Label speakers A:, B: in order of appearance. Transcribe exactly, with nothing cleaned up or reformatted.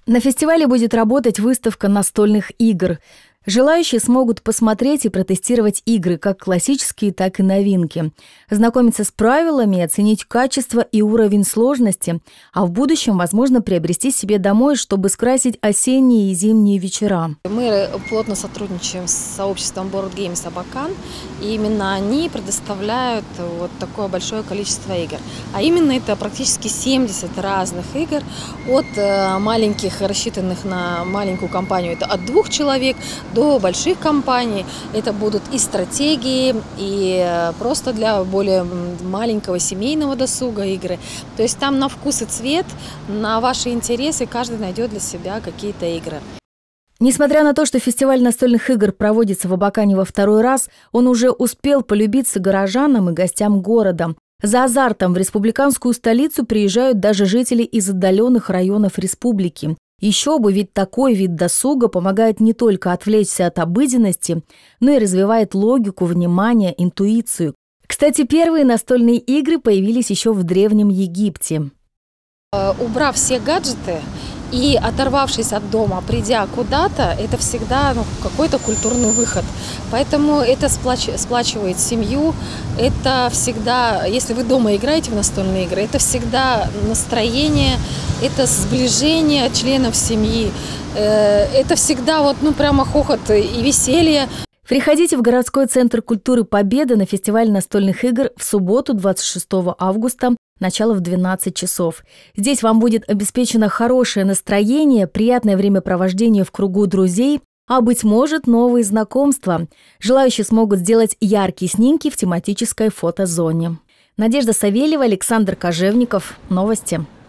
A: На фестивале будет работать выставка настольных игр. Желающие смогут посмотреть и протестировать игры, как классические, так и новинки. Знакомиться с правилами, оценить качество и уровень сложности, а в будущем, возможно, приобрести себе домой, чтобы скрасить осенние и зимние вечера.
B: Мы плотно сотрудничаем с сообществом Board Games Абакан, и именно они предоставляют вот такое большое количество игр. А именно это практически семьдесят разных игр, от маленьких, рассчитанных на маленькую компанию, это от двух человек, до больших компаний. Это будут и стратегии, и просто для более маленького семейного досуга игры. То есть там на вкус и цвет, на ваши интересы каждый найдет для себя какие-то игры.
A: Несмотря на то, что фестиваль настольных игр проводится в Абакане во второй раз, он уже успел полюбиться горожанам и гостям города. За азартом в республиканскую столицу приезжают даже жители из отдаленных районов республики. Еще бы, ведь такой вид досуга помогает не только отвлечься от обыденности, но и развивает логику, внимание, интуицию. Кстати, первые настольные игры появились еще в Древнем Египте.
B: Убрав все гаджеты и оторвавшись от дома, придя куда-то, это всегда ну, какой-то культурный выход. Поэтому это сплач... сплачивает семью. Это всегда, если вы дома играете в настольные игры, это всегда настроение, это сближение членов семьи. Это всегда вот, ну, прямо хохот и веселье.
A: Приходите в городской центр культуры «Победа» на фестиваль настольных игр в субботу, двадцать шестого августа, начало в двенадцать часов. Здесь вам будет обеспечено хорошее настроение, приятное времяпровождение в кругу друзей, а, быть может, новые знакомства. Желающие смогут сделать яркие снимки в тематической фотозоне. Надежда Савельева, Александр Кожевников. Новости.